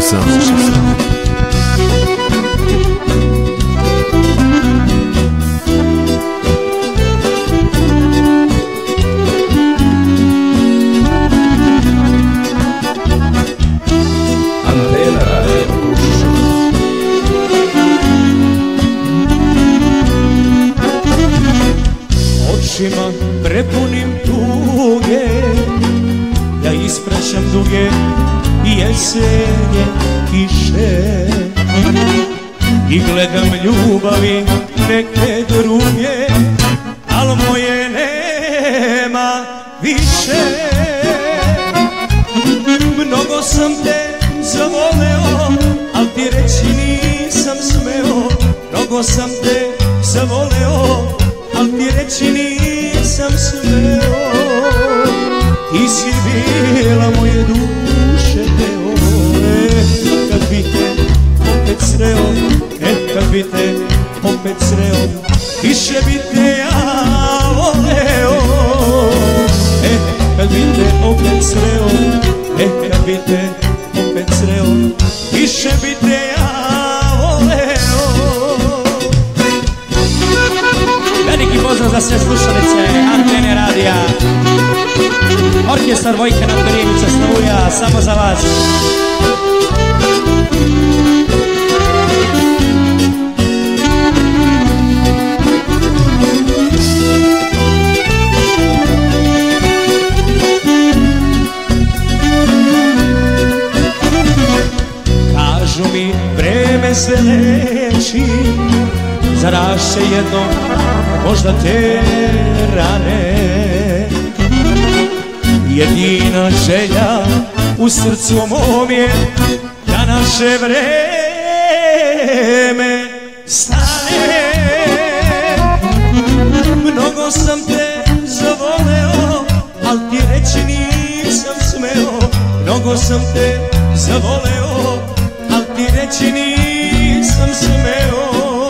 Sound. Očima prepunim tuge, ja ispraćam duge i jesenje kiše i gledam ljubavi neke druge, al moje nema više. Mnogo sam te zavoleo, al ti reći nisam smeo. Mnogo sam te zavoleo, al ti reći nisam smeo. Ti si bila moje duše deo, kad bi te opet sreo, kad bi te opet sreo, više bi te ja voleo. Kad bi te opet sreo, kad bi te opet sreo, više bi te ja voleo. Veliki pozdrav za sve slušalice Antene radija. Orkestar Vojka Natkorjevića Stavuja, samo za vas. Kažu mi vreme se leči, zaraše jednom možda te rane. Jedina želja u srcu mom je da naše vreme stane. Mnogo sam te zavoleo, al ti reći nisam smeo. Mnogo sam te zavoleo, al ti reći nisam smeo.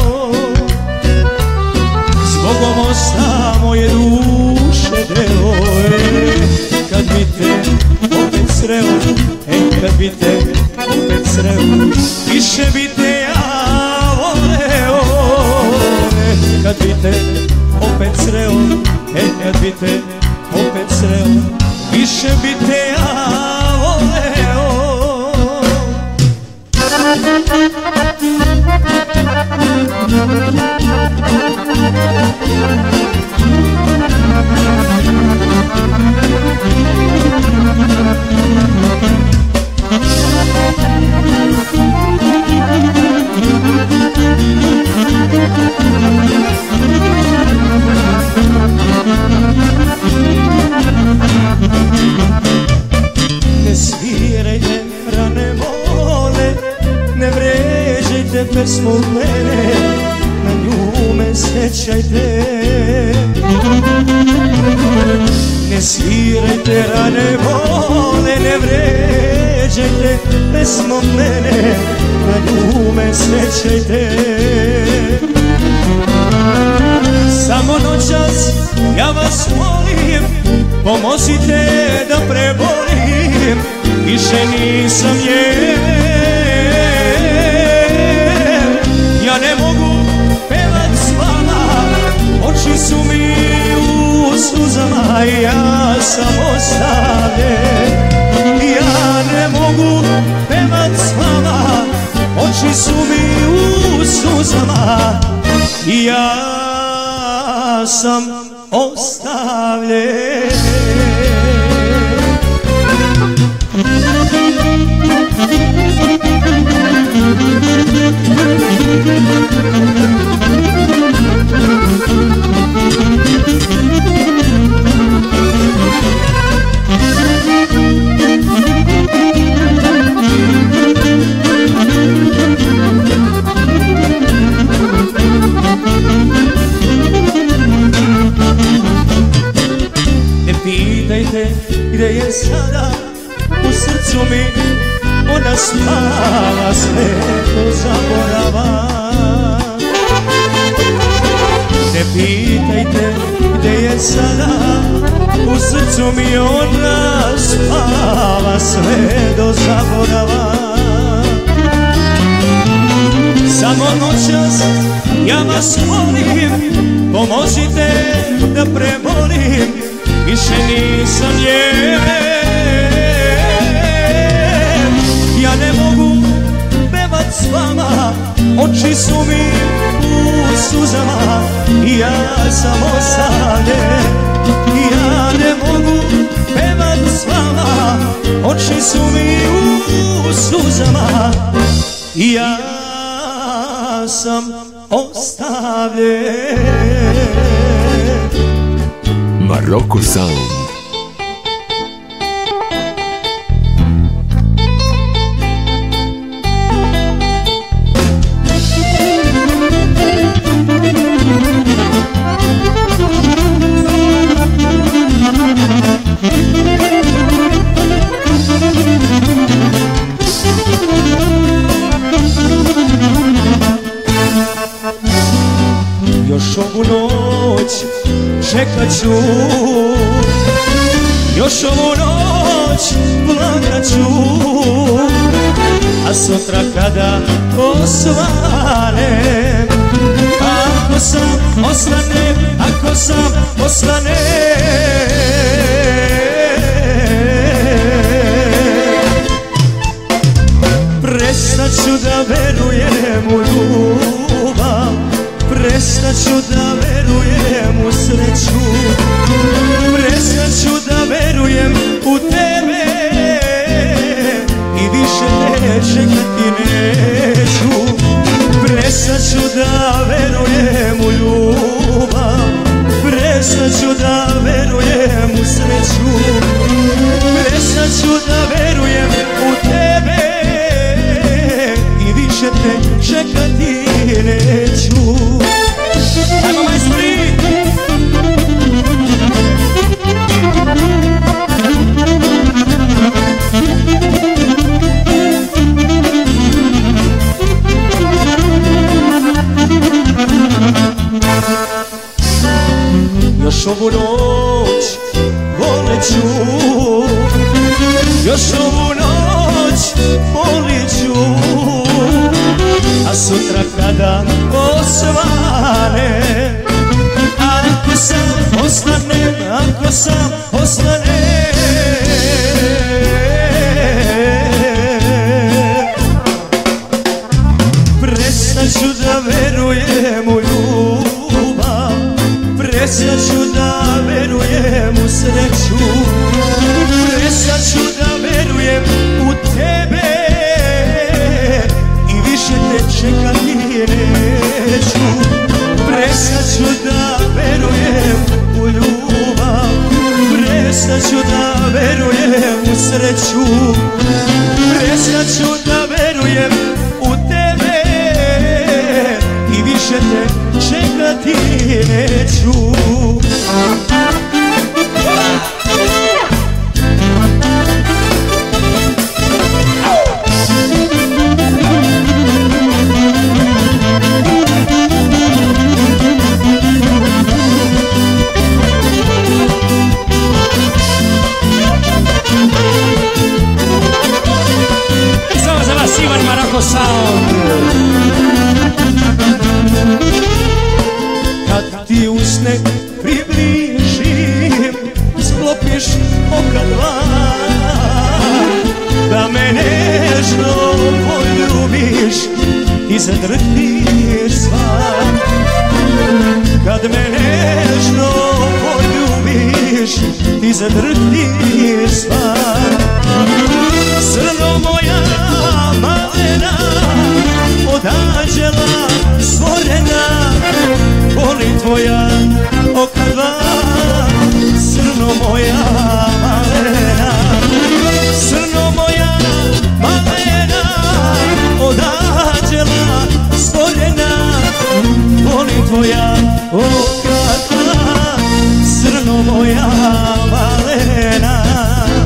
Zbogom osta moje duše deo, kad bi te opet sreo, kad bi te opet sreo, više bi te ja voleo. Kad bi te opet sreo, kad bi te opet sreo, više bi te ja voleo. Ne svirajte rane mole, ne vređajte pesmu mene, na nju me sjećajte. Ne svirajte rane mole, ne vređajte pesmu mene, na nju me sjećajte. Samo noćas ja vas molim, pomozite da prebolim, više nisam ja ne mogu pevat s vama, oči su mi u suzama, ja sam ostavljen. Ja ne mogu pevat s vama, oči su mi u suzama, ja sam ostavljen. Ne pitajte gde je sada, u srcu mi ona spava, sve to zaborava. Ne pitajte gde je sada, u srcu mi ona spava, sve do zaborava. ja vas molim, pomozite da prebolim, više nisam lijev. Ja ne mogu pevat s vama, oči su mi u suzama, ja sam ostavljen. Ja ne mogu pevat s vama, oči su mi u suzama, ja sam ostavljen. Maroko Sound. Još ovu noć čekat ću, još ovu noć plakat ću, a sutra kada osvanem, ako sam ostanem, ako sam ostanem, prestat ću da verujem u ljubav, prestat ću da verujem u sreću, prestat ću da verujem u tebe i više te čekati neću. Prestat ću da verujem u ljubav, prestat ću da verujem u sreću, prestat ću da verujem u tebe i više te čekati neću. Ajmo majstri! Još ovu noć volit ću, još ovu noć volit ću, a sutra kada osvanem, ako sam ostanem, ako sam ostanem, prestat ću da verujem u ljubav, prestat ću da verujem u sreću, prestat ću da verujem u tebe i više te čekati neću. Prestat ću da verujem u ljubav, prestat ću da verujem u sreću, prestat ću da verujem u tebe i više te čekati neću. Samo za vas Ivan Maroko Sound. Kad ti usne približim, sklopiš oka dva, da me nežno poljubiš i zadrhtiš sva. Kad me nežno poljubiš i zadrhtiš sva. Srno moja malena, od anđela stvorena, boli tvoja oka dva. Srno moja malena, srno moja malena, od anđela stvorena, boli tvoja oka dva. Srno moja malena.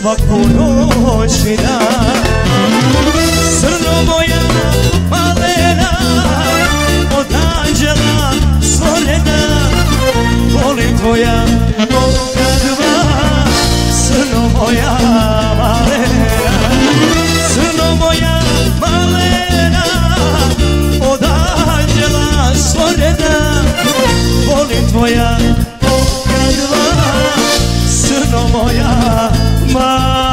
svaku noć i dan. Crno moja malena, od anđela stvorena, volim tvoja moga dva. Crno moja malena, crno moja malena, od anđela stvorena, volim tvoja moga dva. Crno moja malena.